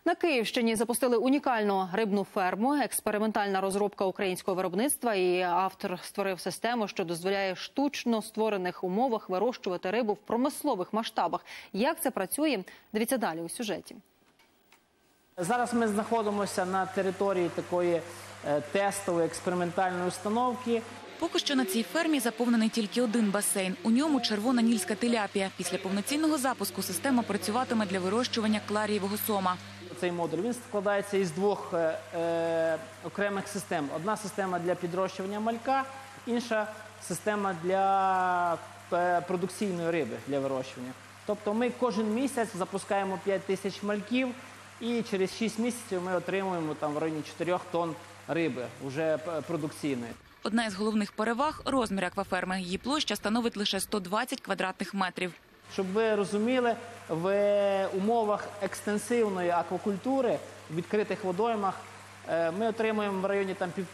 На Київщині запустили унікальну рибну ферму. Експериментальна розробка українського виробництва. І автор створив систему, що дозволяє в штучно створених умовах вирощувати рибу в промислових масштабах. Як це працює? Дивіться далі у сюжеті. Зараз ми знаходимося на території такої тестової експериментальної установки. Поки що на цій фермі заповнений тільки один басейн. У ньому червона нільська тиляпія. Після повноцінного запуску система працюватиме для вирощування кларієвого сома. Цей модуль він складається із двох окремих систем. Одна система для підрощування малька, інша система для продукційної риби, для вирощування. Тобто ми кожен місяць запускаємо 5 тисяч мальків і через 6 місяців ми отримуємо там в районі 4 тонн риби, вже продукційної. Одна із головних переваг – розмір акваферми. Її площа становить лише 120 квадратних метрів. Щоб ви розуміли, в умовах екстенсивної аквакультури в відкритих водоймах ми отримуємо в районі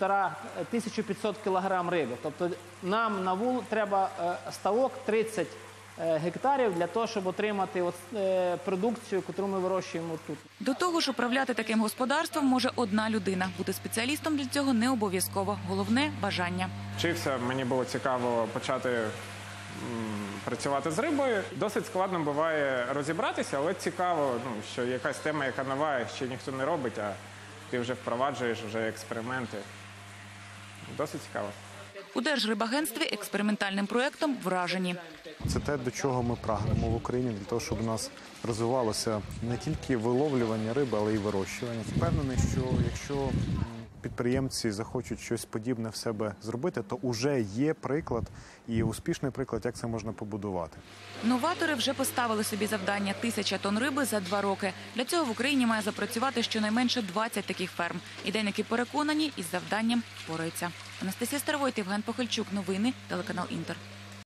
1500 кілограм риби. Тобто нам на вул треба ставок 30 гектарів для того, щоб отримати продукцію, яку ми вирощуємо тут. До того ж, управляти таким господарством може одна людина. Бути спеціалістом для цього не обов'язково. Головне – бажання. Вчився, мені було цікаво почати працювати з рибою. Досить складно буває розібратися, але цікаво, що якась тема, яка нова, ще ніхто не робить, а ти вже впроваджуєш вже експерименти. Досить цікаво. У Держрибагентстві експериментальним проєктом вражені. Це те, до чого ми прагнемо в Україні, для того, щоб у нас розвивалося не тільки виловлювання риби, але й вирощування. Впевнений, що якщо підприємці захочуть щось подібне в себе зробити, то вже є приклад і успішний приклад, як це можна побудувати. Новатори вже поставили собі завдання – 1000 тонн риби за 2 роки. Для цього в Україні має запрацювати щонайменше 20 таких ферм. Ідейники переконані, із завданням впораються. Анастасія Старовойт, Євген Похильчук. Новини, телеканал Інтер.